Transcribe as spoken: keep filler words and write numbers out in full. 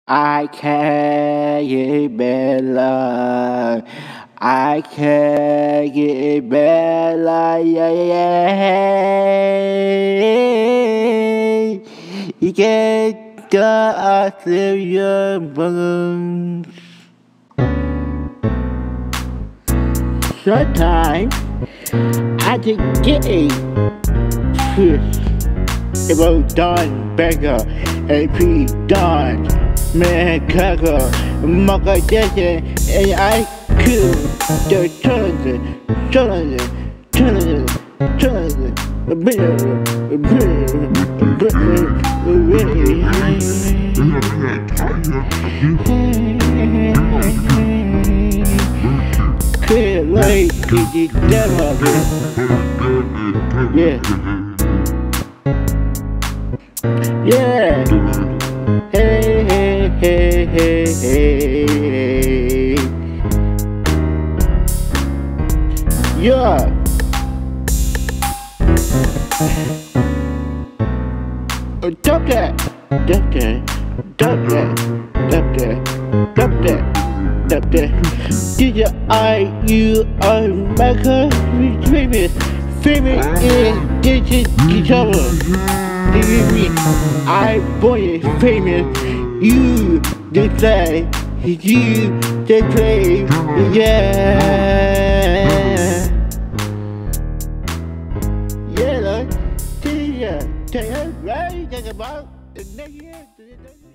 I can't get better. I can't get better. Yeah, yeah. You can't go through your bones. Sometimes I just get a push. It was Don Becker, A P Don, Man Cocker, Michael Jackson, and I could the Trinity, Trinity, Trinity, Trinity, Clear light to the devil. Yeah. Yeah. Hey, hey, hey, hey, hey. Yeah. Stop that. Stop that. Stop that. Stop that. Stop that. Stop that. Did you I you are Michael famous? Famous in digital guitar. I boy famous, you they play, you they play, yeah. Yeah, like, yeah, tell you right, talk about the next year.